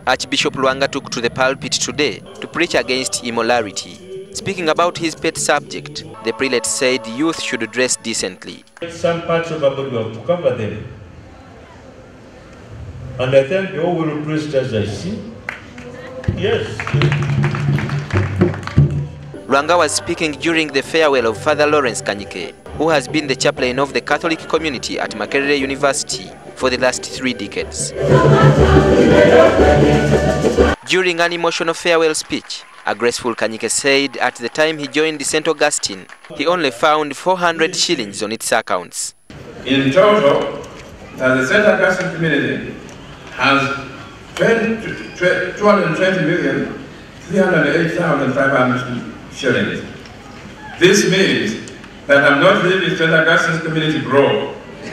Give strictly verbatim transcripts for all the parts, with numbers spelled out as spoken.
Archbishop Lwanga took to the pulpit today to preach against immorality. Speaking about his pet subject, the prelate said youth should dress decently. Some parts of our body we have to cover them. And I thank the whole priest as I see. Yes. Lwanga was speaking during the farewell of Father Lawrence Kanyike, who has been the chaplain of the Catholic community at Makerere University for the last three decades. During an emotional farewell speech, a graceful Kanyike said at the time he joined Saint Augustine, he only found four hundred shillings on its accounts. In total, the Saint Augustine community has two hundred twenty million, three hundred eight thousand five hundred shillings. This means that I'm not leaving Saint Augustine's community broke.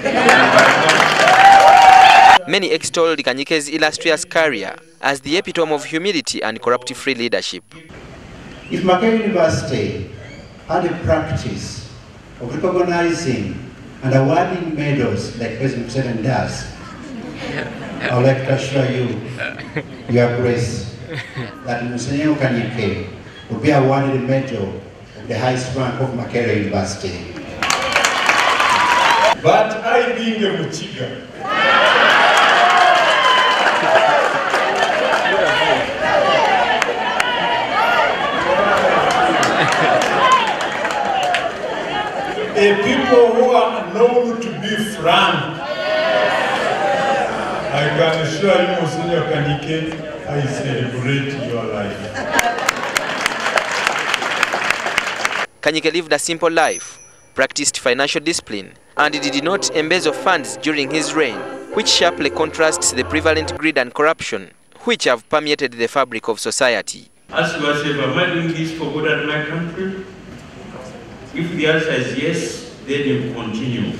Many extolled Kanyike's illustrious career as the epitome of humility and corrupt-free leadership. If Makerere University had a practice of recognizing and awarding medals like President Museveni does, I would like to assure you, Your Grace, that Monsignor Kanyike will be awarded a medal of the highest rank of Makerere University. But I being a Muchiga, a people who are known to be frank, I can assure you, Monsignor Kanyike, I celebrate your life. Kanyike lived a simple life, practiced financial discipline, and did not embezzle funds during his reign, which sharply contrasts the prevalent greed and corruption which have permeated the fabric of society. Ask yourself, am I doing this for God and my country? If the answer is yes, then you continue.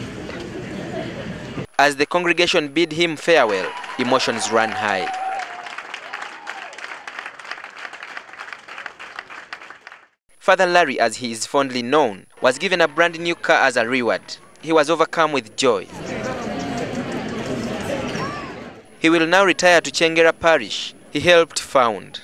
As the congregation bid him farewell, emotions ran high. Father Larry, as he is fondly known, was given a brand new car as a reward. He was overcome with joy. He will now retire to Chengera Parish he helped found.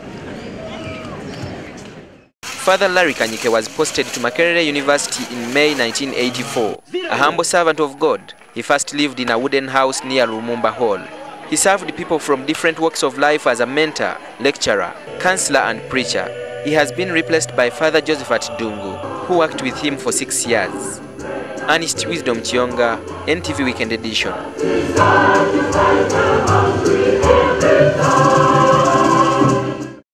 Father Larry Kanyike was posted to Makerere University in May nineteen eighty-four. A humble servant of God, he first lived in a wooden house near Lumumba Hall. He served people from different walks of life as a mentor, lecturer, counselor and preacher. He has been replaced by Father Josephat Dungu, who worked with him for six years. Ernest Wisdom Chionga, N T V Weekend Edition.